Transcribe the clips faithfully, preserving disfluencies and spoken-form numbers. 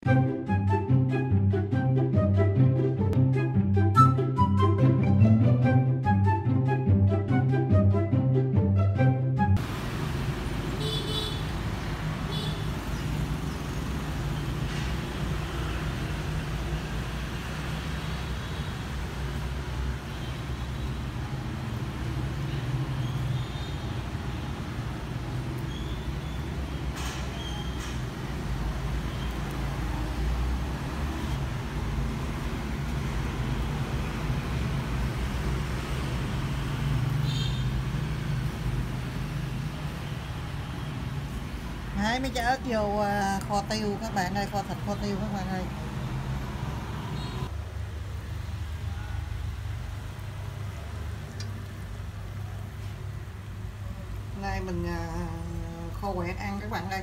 Hái mấy trái ớt vô kho tiêu các bạn ơi, kho thịt kho tiêu các bạn ơi. Nay mình kho quẹt ăn các bạn ơi,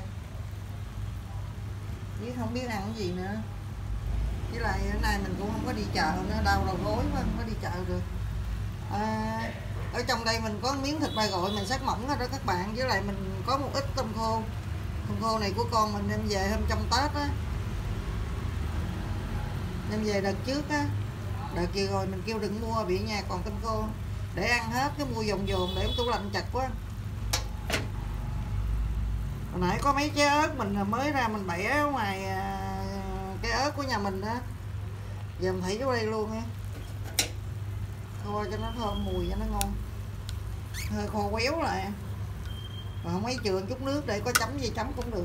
chứ không biết ăn cái gì nữa. Với lại hôm nay mình cũng không có đi chợ nữa, đau đầu gối quá không có đi chợ được. À, ở trong đây mình có miếng thịt ba gọi mình sắc mỏng rồi đó các bạn, với lại mình có một ít tôm khô. Tôm khô này của con mình đem về hôm trong Tết á, đem về đợt trước á, đợt kia rồi mình kêu đừng mua bị nhà còn tôm khô để ăn hết, cái mua dồn dồn để tủ lạnh chặt quá. Hồi nãy có mấy trái ớt mình mới ra mình bẻ ở ngoài cái ớt của nhà mình á, giờ mình thấy vô đây luôn á, kho cho nó thơm mùi cho nó ngon, hơi khô quéo lại, mà không mấy chừa chút nước để có chấm gì chấm cũng được.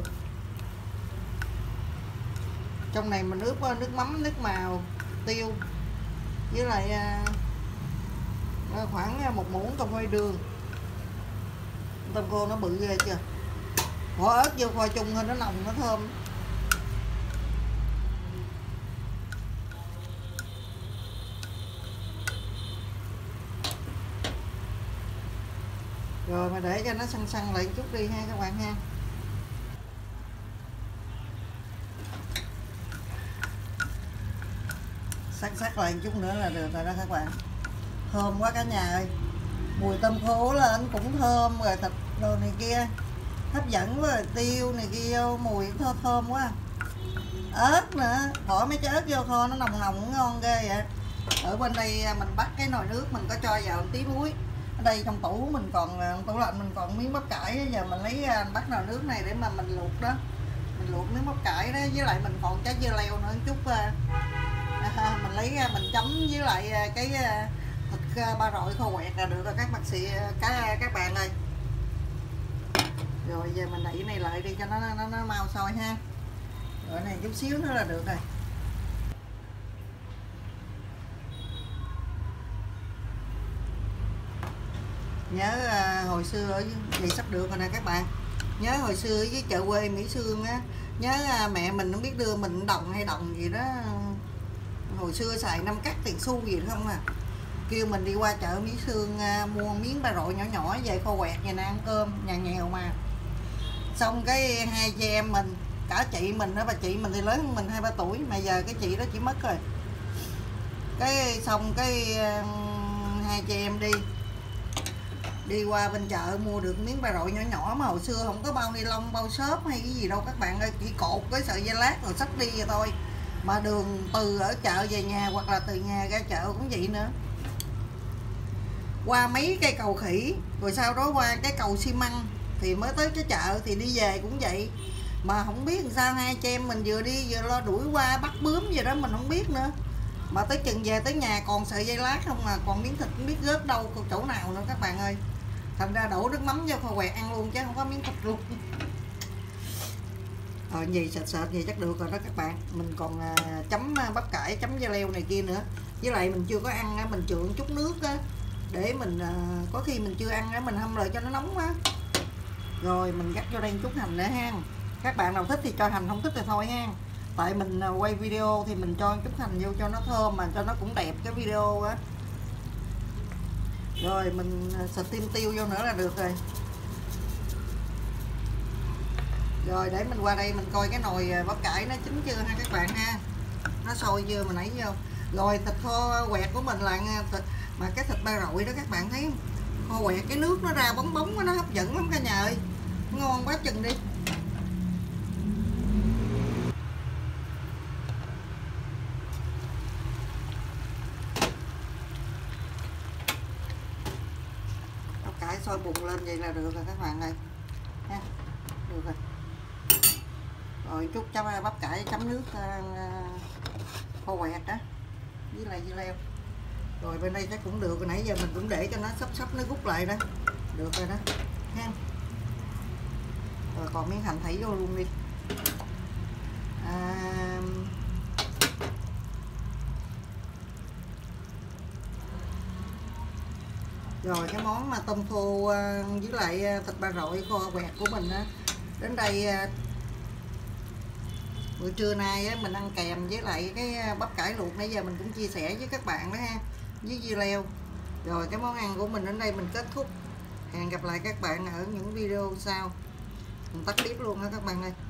Trong này mình ướp nước mắm, nước màu, tiêu với lại khoảng một muỗng cà phê đường. Tôm khô nó bự ghê chưa, bỏ ớt vô kho chung thôi, nó nồng nó thơm. Rồi mà để cho nó săn săn lại chút đi ha các bạn ha. Sắc sắc lại chút nữa là được rồi đó các bạn. Thơm quá cả nhà ơi. Mùi tôm khô lên cũng thơm, rồi thịt đồ này kia hấp dẫn, với tiêu này kia vô mùi thơm thơm quá. Ớt nữa, bỏ mấy trái ớt vô kho nó nồng nồng ngon ghê vậy. Ở bên đây mình bắt cái nồi nước mình có cho vào một tí muối. Ở đây trong tủ mình còn, tủ lạnh mình còn miếng bắp cải, giờ mình lấy bắt nồi nước này để mà mình luộc đó, mình luộc miếng bắp cải đó, với lại mình còn trái dưa leo nữa chút, à, mình lấy mình chấm với lại cái thịt ba rọi kho quẹt là được rồi các bác sĩ các các bạn ơi. Rồi giờ mình đậy cái này lại đi cho nó nó, nó mau sôi ha. Rồi này chút xíu nữa là được rồi. Nhớ à, hồi xưa ở vậy sắp được rồi nè các bạn. Nhớ hồi xưa với chợ quê Mỹ Xương á, nhớ à, mẹ mình không biết đưa mình đồng hay đồng gì đó, hồi xưa xài năm cắt tiền xu gì không à, kêu mình đi qua chợ Mỹ Xương à, mua miếng ba rọi nhỏ nhỏ về kho quẹt nhà nè ăn cơm, nhà nghèo mà. Xong cái hai chị em mình, cả chị mình đó, bà chị mình thì lớn hơn mình hai ba tuổi, mà giờ cái chị đó chỉ mất rồi. Cái xong cái hai chị em đi đi qua bên chợ mua được miếng ba rọi nhỏ nhỏ, mà hồi xưa không có bao ni lông, bao xốp hay cái gì đâu các bạn ơi, chỉ cột cái sợi dây lát rồi xách đi vậy thôi. Mà đường từ ở chợ về nhà hoặc là từ nhà ra chợ cũng vậy nữa, qua mấy cây cầu khỉ rồi sau đó qua cái cầu xi măng thì mới tới cái chợ, thì đi về cũng vậy. Mà không biết làm sao hai chị em mình vừa đi vừa lo đuổi qua bắt bướm gì đó mình không biết nữa, mà tới chừng về tới nhà còn sợi dây lát không à, còn miếng thịt không biết rớt đâu chỗ nào nữa các bạn ơi. Thành ra đổ nước mắm vô kho quẹt ăn luôn chứ không có miếng thịt luôn. Rồi gì sệt sệt gì chắc được rồi đó các bạn. Mình còn à, chấm bắp cải, chấm dưa leo này kia nữa. Với lại mình chưa có ăn, mình trượng chút nước á, để mình à, có khi mình chưa ăn á, mình hâm lại cho nó nóng á. Rồi mình gắt vô đây chút hành nữa ha. Các bạn nào thích thì cho hành, không thích thì thôi ha. Tại mình quay video thì mình cho chút hành vô cho nó thơm, mà cho nó cũng đẹp cái video á. Rồi mình xịt thêm tiêu vô nữa là được rồi. Rồi để mình qua đây mình coi cái nồi bắp cải nó chín chưa ha các bạn ha. Nó sôi chưa mà nãy vô. Rồi thịt kho quẹt của mình là thịt, mà cái thịt ba rọi đó các bạn thấy không? Kho quẹt cái nước nó ra bóng bóng, nó hấp dẫn lắm cả nhà ơi. Ngon quá chừng đi. sôi bùng lên vậy là được rồi các bạn ơi ha, được rồi. Rồi chút chấm bắp cải chấm nước uh, kho quẹt đó với lại dưa leo. Rồi bên đây chắc cũng được, rồi nãy giờ mình cũng để cho nó sắp sắp nó rút lại đó, được rồi đó ha. Rồi còn miếng hành thảy vô luôn đi. À, rồi cái món mà tôm khô với lại thịt ba rọi kho quẹt của mình á, đến đây buổi trưa nay á, mình ăn kèm với lại cái bắp cải luộc nãy giờ mình cũng chia sẻ với các bạn đó ha, với dưa leo. Rồi cái món ăn của mình đến đây mình kết thúc. Hẹn gặp lại các bạn ở những video sau. Mình tắt clip luôn đó các bạn ơi.